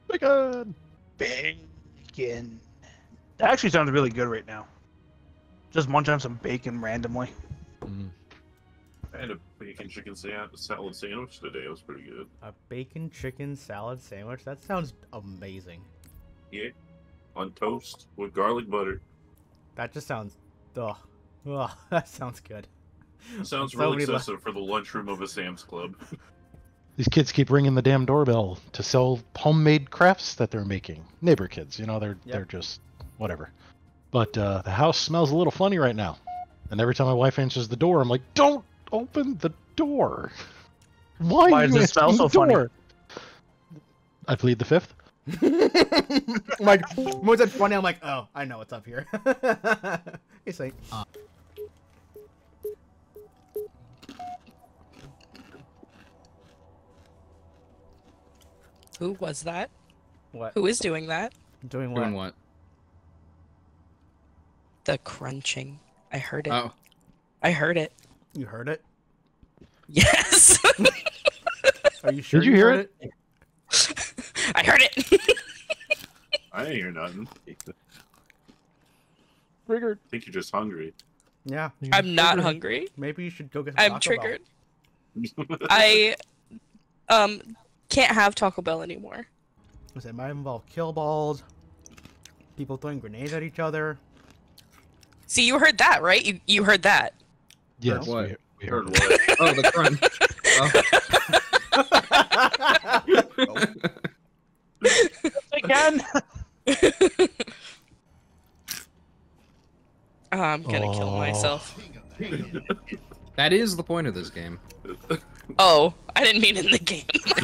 Bacon! Bacon. That actually sounds really good right now. Just munching on some bacon randomly. I had a bacon chicken salad sandwich today. It was pretty good. A bacon chicken salad sandwich? That sounds amazing. Yeah. On toast with garlic butter. That just sounds... Ugh. Ugh, that sounds good. Sounds So real many excessive for the lunchroom of a Sam's Club. These kids keep ringing the damn doorbell to sell homemade crafts that they're making. Neighbor kids, you know, they're just whatever. But the house smells a little funny right now. And every time my wife answers the door, I'm like, don't open the door. Why does it smell so funny? I plead the fifth. I'm like, when was that funny? I'm like, oh, I know what's up here. Hey, Saint. Who was that? What? Who is doing that? Doing what? Doing what? The crunching. I heard it. Oh. I heard it. You heard it? Yes. Are you sure Did you hear heard it? I heard it. I ain't hear nothing. Triggered. I think you're just hungry. Yeah. I'm not hungry. Maybe you should go get some I'm Taco triggered. I can't have Taco Bell anymore. Bell. It might involve kill balls, people throwing grenades at each other. See, you heard that, right? You heard that. Yes, What? we Heard heard it. what? Oh, the crunch. Again? I'm gonna kill myself. That is the point of this game. Oh, I didn't mean in the game.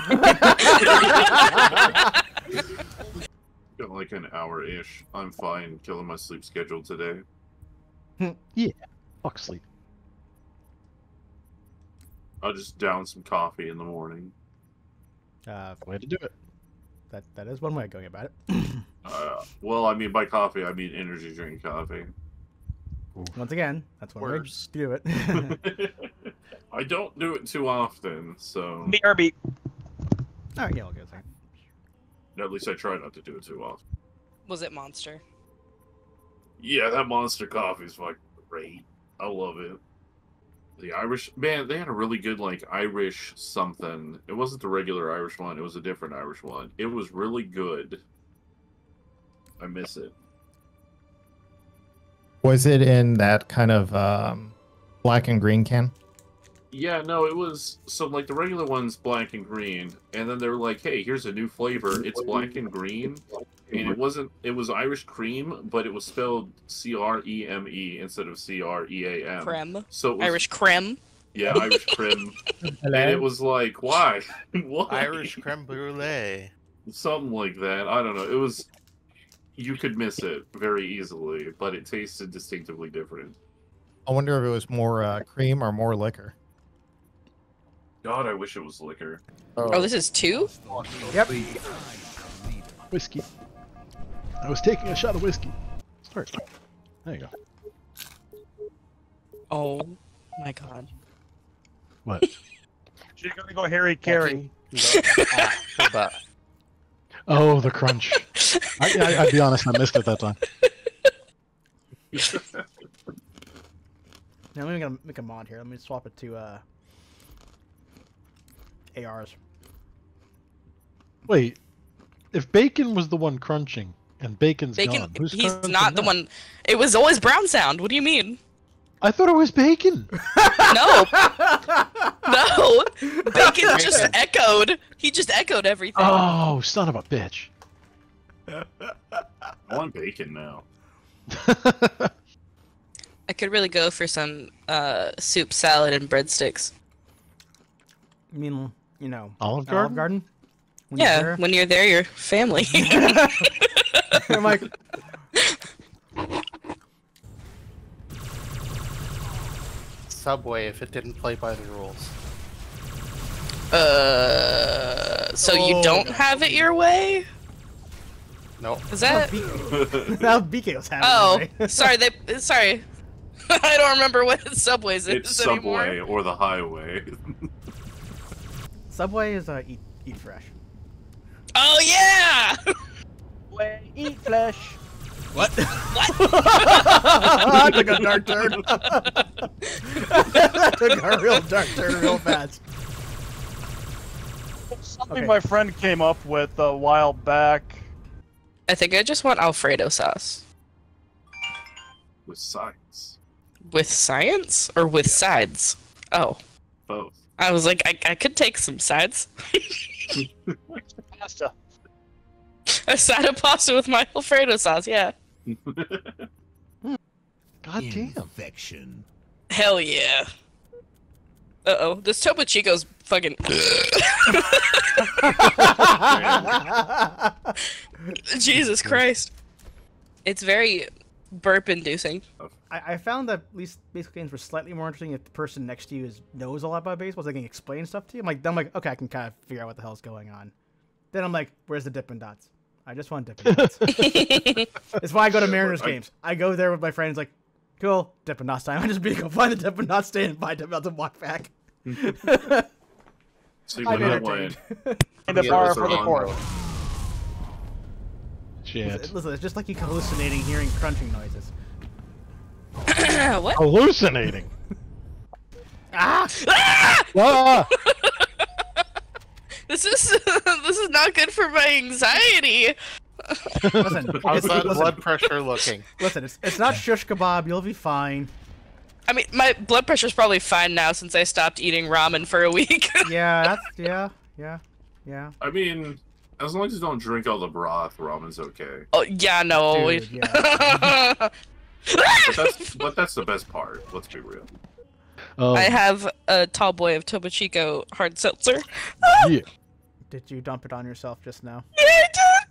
Got like an hour-ish. I'm fine killing my sleep schedule today. Yeah. Fuck sleep. I'll just down some coffee in the morning. Way to do it. That is one way of going about it. Well, I mean by coffee, I mean energy drink coffee. Once again, that's one way Worse. to do it. I don't do it too often, so BRB. Alright, yeah, I'll go second. at least I try not to do it too often. Was it Monster? Yeah, that Monster coffee is fucking great. I love it. The Irish, man, they had a really good, like, Irish something. It wasn't the regular Irish one. It was a different Irish one. It was really good. I miss it. Was it in that kind of black and green can? Yeah, no, it was, so, like, the regular one's black and green, and then they were like, hey, here's a new flavor. It's black and green, and it was Irish cream, but it was spelled C-R-E-M-E instead of C-R-E-A-M. Creme. So it was, Irish creme. Yeah, Irish creme. And it was like, why? Why? Irish creme brulee. Something like that. I don't know. It was, you could miss it very easily, but it tasted distinctively different. I wonder if it was more cream or more liquor. God, I wish it was liquor. Oh, this is 2? Yep. Whiskey. I was taking a shot of whiskey. Sorry. There you go. Oh my god. What? She's gonna go Harry Carey. Oh, the crunch. I'd be honest, I missed it that time. Now I'm gonna make a mod here. Let me swap it to ARs. Wait, if Bacon was the one crunching and Bacon's gone, who's he's crunching not the now? one. It was always Brown Sound. What do you mean? I thought it was Bacon. No. No. Bacon just echoed. He just echoed everything. Oh, son of a bitch. I want bacon now. I could really go for some soup, salad, and breadsticks. I mean, you know, Olive Garden? Olive Garden? When you're Yeah, there? when you're there, you're family. I'm like, Subway if it didn't play by the rules. So you don't have it your way? Nope. Is that? now BK was having Oh, it, right? sorry. I don't remember what Subways It's is Subway anymore. or the Highway. Subway is eat fresh. Oh yeah! Yeah. Way, eat flesh. What? What? I took a dark turn. I took a real dark turn real fast. Something Okay. my friend came up with a while back. I think I just want Alfredo sauce. With science. With science or with sides? Oh, Both. I was like, I could take some sides. Pasta. A side of pasta with my Alfredo sauce, yeah. God damn. Infection. Hell yeah. Uh-oh, this Topo Chico's fucking... Jesus Christ. It's very burp-inducing. I found that at least baseball games were slightly more interesting if the person next to you knows a lot about baseball, so they can explain stuff to you. I'm like, okay, I can kind of figure out what the hell's going on. Then I'm like, where's the Dippin' Dots? I just want Dippin' Dots. It's why I go to Mariners games. I go there with my friends, like, cool, Dippin' Dots time. I just go find the Dippin' Dots stand and buy Dippin' Dots and walk back. See, I'm when I entertained. went, And the Yeah, bar those for are the on, court. though. Shit. Listen, it's just like you hallucinating hearing crunching noises. What? Hallucinating. Ah! Ah! This is not good for my anxiety. Listen, How's that listen, blood pressure looking? listen, it's not shish kebab. You'll be fine. I mean, my blood pressure's probably fine now since I stopped eating ramen for a week. Yeah, yeah. I mean, as long as you don't drink all the broth, ramen's okay. Oh yeah, no. Dude, yeah. But that's the best part. Let's be real. I have a tall boy of Topo Chico hard seltzer. Yeah. Did you dump it on yourself just now? Yeah,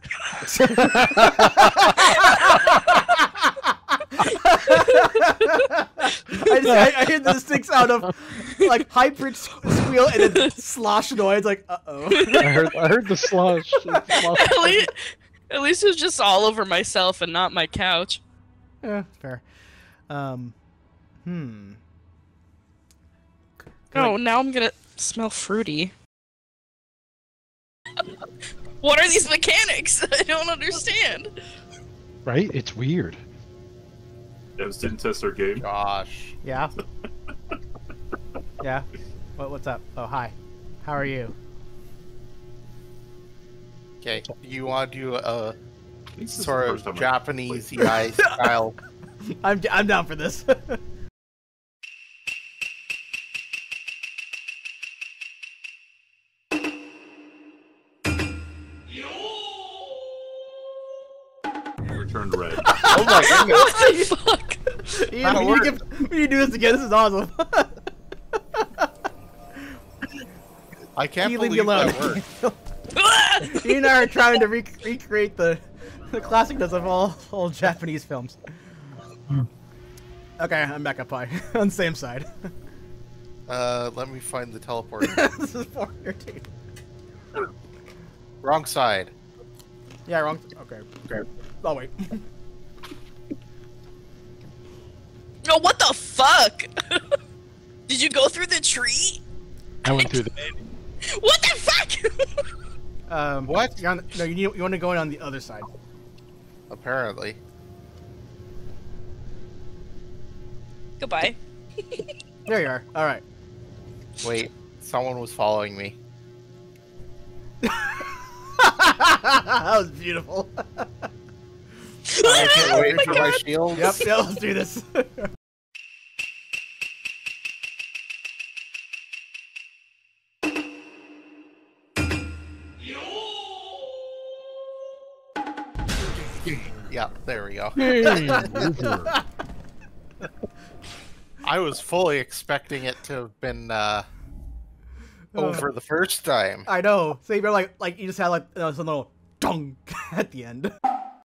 I hear the distinct sound of like high pitched squeal and then slosh noise. Like, uh-oh. I heard the slosh. At least it was just all over myself and not my couch. Yeah, fair. Oh, now I'm gonna smell fruity. What are these mechanics? I don't understand. Right? It's weird. Devs didn't test our game. Gosh. Yeah. Yeah. What's up? Oh, hi. How are you? Okay, you want to do a This is sort the of first time I Japanese played. EI style? I'm down for this. Returned red. Oh my goodness! What the fuck? Ian, we need to do this again. This is awesome. I can't You leave me believe alone. that worked. Ian and I are trying to recreate the classicness of all Japanese films. Okay, I'm back up high. On the same side. Let me find the teleporter. This is more irritating. Wrong side. Yeah, wrong. Okay. Oh, wait. No, what the fuck? Did you go through the tree? I went through the. What the fuck? What? You're on you want to go in on the other side. Apparently. Goodbye. There you are. All right. Wait, someone was following me. That was beautiful. I can't wait my for my God. shield. Yep, yeah, let's do this. Yeah, there we go. Game over. I was fully expecting it to have been over the first time. I know. So you're like you just had like some little dong at the end.